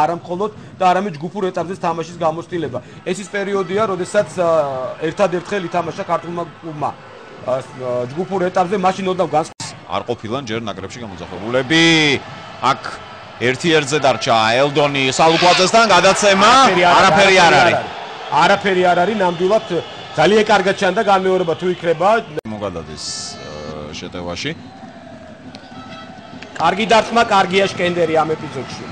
არა მხოლოდ და არამედ ჯგუფურ ეტაპზე თამაშის გამოცდილება. ეს ის პერიოდია, როდესაც ერთადერთხელ ითამაშა ქართულმა კლუბმა ჯგუფურ ეტაპზე, მაშინ ოდნავ არ ყოფილან ჯერ ნაკრებში გამოძახებულები. აქ ერთ-ერთზე დარჩა ელდონი სალუკვაძესთან გადაცემა, არაფერი არ არის. არაფერი არ არის, ნამდვილად ძალიან კარგად ჩანდა განმეორება თუ იქნება მოგადადეს შეტევაში. კარგი დარტყმა, კარგია შკენდერი ამ ეპიზოდში.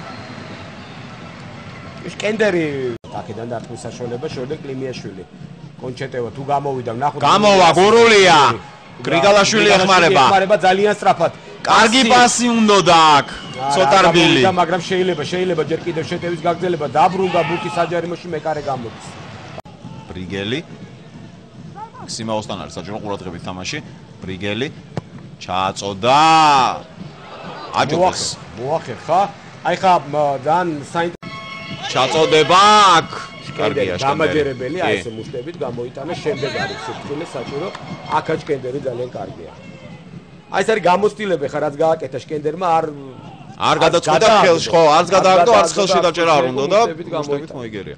შკენდერი აქედან დარტყმის საშუალება შორდა კლიმიაშვილი. კონჩეტევა თუ გამოვიდა, ნახოთ. გამოვა გურულია. გრიგალაშვილი ეხმარება. ეხმარება ძალიან სწრაფად. კარგი პასი უნდა აქ. ცოტა რბილი. მაგრამ შეიძლება ჯერ კიდევ შეტევის გაგრძელება დაბრუნდა ბურთი საჯარიმოში მეკარე გამოდის. ბრიგელი. სიმაოსთან არის საჯარო ყურადღებით თამაში. ბრიგელი ჩააწოდა. აჯობს. მოახერხა. აი ხა ძალიან ჩაწოდება აქ. კარგია შკენდერი. გამაჯერებელი, აი ესე მუშტებით გამოიტანა, შემდეგ არის სიფრთხილე საჭირო. აქაც შკენდერი ძალიან კარგია. აი ეს არის გამოცდილება ხა რაც გააკეთა შკენდერმა არ გადაწყვეტა ხელში, ხო, არც გადააგდო, არც ხელში დაჭერა არ უნდა და მუშტებით მოიგერია.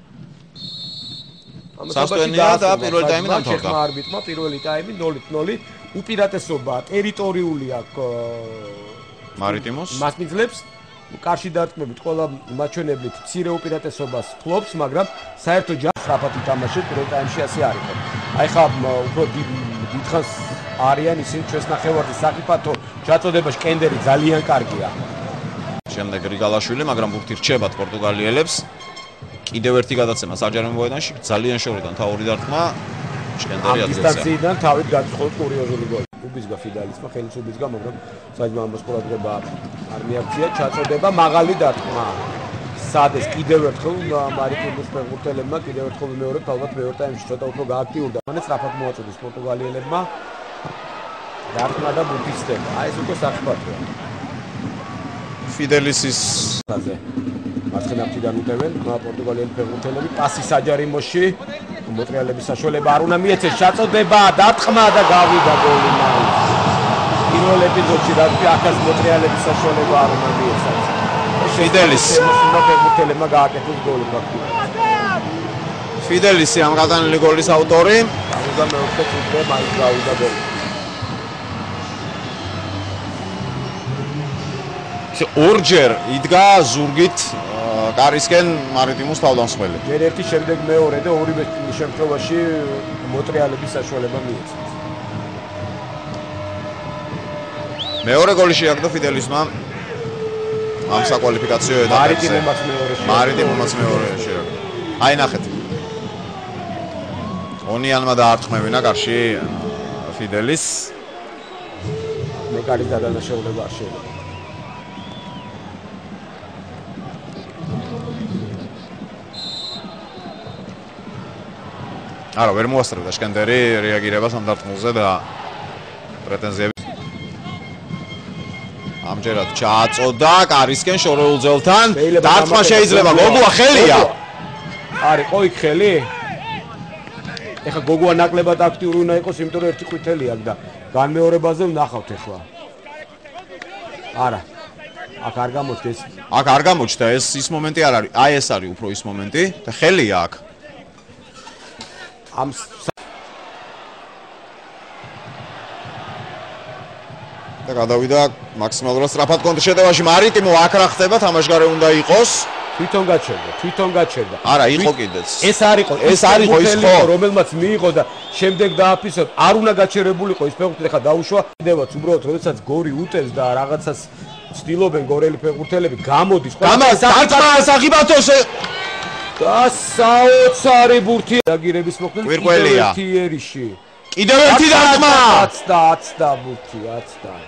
სასტენია და პირველი ტაიმი დამთავრდა. შეხმა არბიტრმა პირველი ტაიმი 0-0 უპირატესობა ტერიტორიული აქვს მარიტიმოს. მასპინძლებს კარში დარტყმებით ყველა მაჩვენებლით მცირე უპირატესობას ფლობს, მაგრამ საერთო ჯამს სწრაფად ითამაშეთ პირველ ტაიმში ასე არ იყო. აი ხა უფრო დიდხანს არიან ისინი ჩვენს ნახევარზე საფათო ჩაწოდება შკენდერი ძალიან კარგია. შემდეგ გრიგალაშვილი, მაგრამ ბურთი რჩებათ პორტუგალიელებს. კიდევ ერთი გადაცემა საჯარო მოედანში, ძალიან შორიდან თავური დარტყმა შკენდერი ადგილზე. დისტანციიდან თავით გაწყოთ კურიოზული გოლი. უბიზგა ფიდალისმა, ხელის უბიზგა, მაგრამ საჯმა ამას ყურადღება არ მიაქცია, ჩაწოდება მაღალი დარტყმა. სადეს კიდევ ერთხელ მარიტიმოს ფეხბურთელებმა კიდევ ერთხელ მეორედ ალბათ მეორე ტაიმში ცოტა უფრო გააქტიურდა. მანე სწრაფად მოაწოდეს პორტუგალიელებმა. დარტყმა და ბურთის სტეპა. აი ეს უკვე საფათოა. ფიდელისის მარცხენა ფრთიდან უტევენ პორტუგალიელი ფეხბურთელები პასი საჯარიმოში მოტრიალების საშუალება არ უნდა მიეცეს ჩაწოდება დარტყმა და გავიდა გოლი მაინც პირველ ეპიზოდში რაც აქაც მოტრიალების საშუალება არ უნდა მიეცეს ფიდელის ფეხბურთელებმა გააკეთეს გოლი პრაქტიკულად ფიდელისი ამ გადანილი გოლის ავტორი 64 წუთზე მაინც გავიდა გოლი ორჯერ იდგა ზურგით კარისკენ მარიტიმოს თავდამსხმელი. ჯერ ერთი შემდეგ მეორე და ორივე შემთხვევაში მოტრიალების საშუალება მიეცეს. მეორე გოლი შეაგდო ფიდელისმა ამ საკვალიფიკაციო ეტაპზე. მარიტიმომაც მეორე შეაგდო. აი ნახეთ. ონიანმა დაარტყმევინა კარში ფიდელის. მეკარის დადანაშაულება არ შეიძლება. არა, ვერ მოასწრებდა შკენდერი რეაგირებას ამ დარტყმულზე და პრეტენზიები. ამჯერად ჩააწოდა კარისკენ შორეულ ძელთან. დარტყმა შეიძლება გოგუა ხელია. არის ყო იქ ხელი? ეხა გოგუა ნაკლებად აქტიური უნდა იყოს, იმიტომ რომ ერთი ყვითელი აქვს და განმეორებაზე ვნახავთ ეხლა. არა. აქ არ გამოჩნდა ეს. აქ არ გამოჩნდა ის მომენტი არ არის. აი ეს არის უფრო ის მომენტი და ხელია აქ. ამ და გადავიდა მაქსიმალურად სწრაფად კონტრშეტევაში მარიტიმო აქ რა ხდება თამაშგარე უნდა იყოს თვითონ გაჩერდა არა იყო კიდეც ეს არისო ის ხო რომელმაც მიიღო და შემდეგ დააფისოთ არ უნდა გაჩერებულიყო ის ფეხბურთელი ხა დაუშვა კიდევაც უბრალოდ როდესაც გორი უტევს და რაღაცას ცდილობენ გორელი ფეხბურთელები გამოდის დარტყმა საღიბათოს და საოცარი ბურთი რეაგირების მოხდენ ერთი ერიში კიდევ ერთი დარტყმა 10 ბურთი 10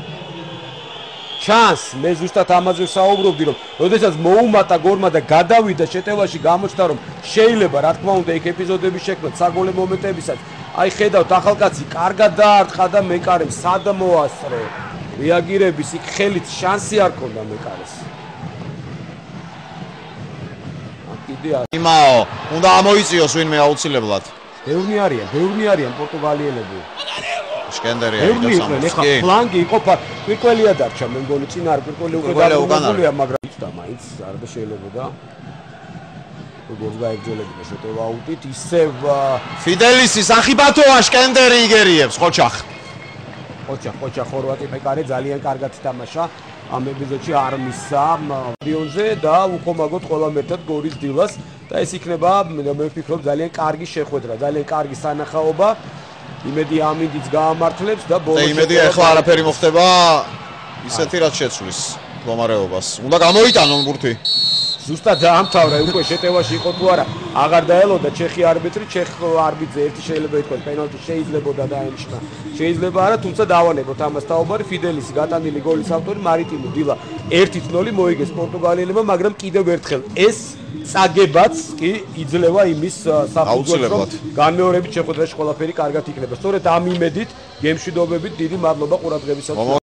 ჩანს მე ზუსტად ამაზე საუბრობდი რომ როდესაც მოუმატა გორმა და გადავიდა შეტევაში გამოჩნდა რომ შეიძლება რა თქმა უნდა იქ ეპიზოდები შექმნათ საგოლე მომენტებისაც აი ხედავთ ახალკაცი კარგად დაარტყა და მეკარემ სად მოასწრო რეაგირების იქ ხელით შანსი არ ქონდა მეკარეს იმაო უნდა ამოიწიოს ვინმე აუცილებლად ბევრი არიან პორტუგალიელები შკენდერი არის სამსკი ფლანგი იყოფა კვირკველია დარჩა მე მგონი წინ არ კვირკველი უკვე გადაგულია მაგრამ იცდა მაინც არ და შეიძლება როგორც გაეგრძელებინა შეტევა აუტით ისევ ფიდელისი სახიბათოა შკენდერი იგერიებს ხოჩახ ხორვატი მეკარე ძალიან კარგად თამაშა ამ ეპიზოდში არ მისცა სტადიონზე და უხომაგოთ ყველამ ერთად გორის დილას და ეს იქნება მე ვფიქრობ ძალიან კარგი შეხვედრა ძალიან კარგი სანახაობა იმედი ამინდიც გაამართლებს და ბოლოს იმედია ახლა არაფერი მოხდება ისეთი რაც შეცვლის მდგომარეობას უნდა გამოიტანონ ბურთი ზუსტად დაამთავრა უკვე შეტევაში იყო თუ არა აღარ დაელოდა ჩეხი არბიტრი ჩეხ არბიტრზე ერთი შეიძლება ითქვას პენალტი შეიძლებოდა დაენიშნა შეიძლება არა თუმცა დავანებოთ ამას თაობარი ფიდელისი გატანილი გოლის ავტორი მარიტიმო დილა 1-0 მოიგეს პორტუგალიელებმა მაგრამ კიდევ ერთხელ ეს წაგებაც კი იძლევა იმის საფუძველს რომ განმეორებით შეხვედრაში ყველაფერი კარგად იქნება სწორედ ამ იმედით გემშვიდობებით დიდი მადლობა ყურადღებისათვის